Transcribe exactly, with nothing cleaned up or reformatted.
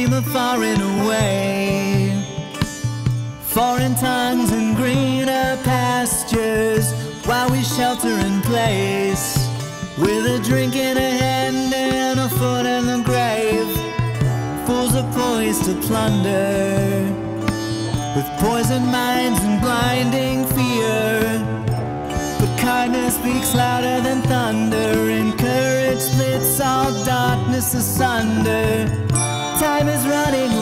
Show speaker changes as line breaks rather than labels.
in the foreign away. Foreign tongues and greener pastures, while we shelter in place, with a drink in a hand and a foot in the grave. Fools are poised to plunder, with poisoned minds and blinding fear. But kindness speaks louder than thunder, and courage splits all darkness asunder. Time is running